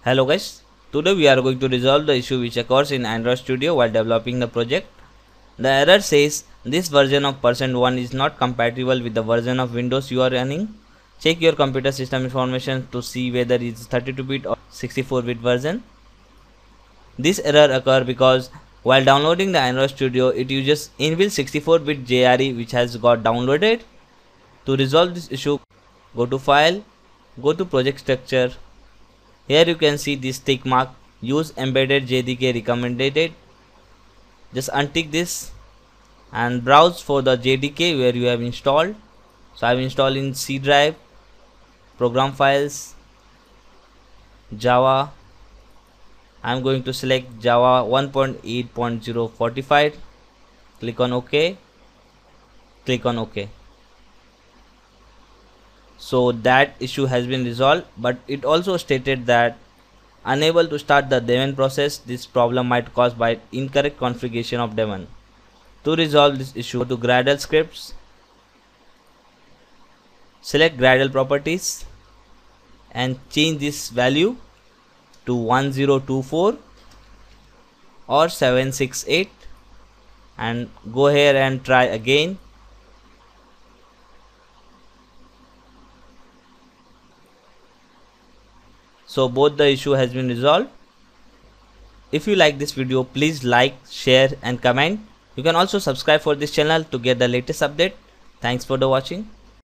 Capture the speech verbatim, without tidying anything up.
Hello guys, today we are going to resolve the issue which occurs in Android Studio while developing the project. The error says this version of percent one is not compatible with the version of Windows you are running. Check your computer system information to see whether it is thirty-two bit or sixty-four bit version. This error occurs because while downloading the Android Studio it uses inbuilt sixty-four bit J R E which has got downloaded. To resolve this issue, go to File, go to Project Structure. Here you can see this tick mark, use embedded J D K recommended. Just untick this and browse for the J D K where you have installed. So I have installed in C drive, program files, Java. I am going to select Java one point eight point zero forty-five. Click on OK. Click on OK. So that issue has been resolved, but it also stated that unable to start the daemon process. This problem might caused by incorrect configuration of daemon. To resolve this issue, go to Gradle scripts, select Gradle properties and change this value to one zero two four or seven six eight and go here and try again. So both the issue has been resolved. If you like this video, please like, share and comment. You can also subscribe for this channel to get the latest update. Thanks for the watching.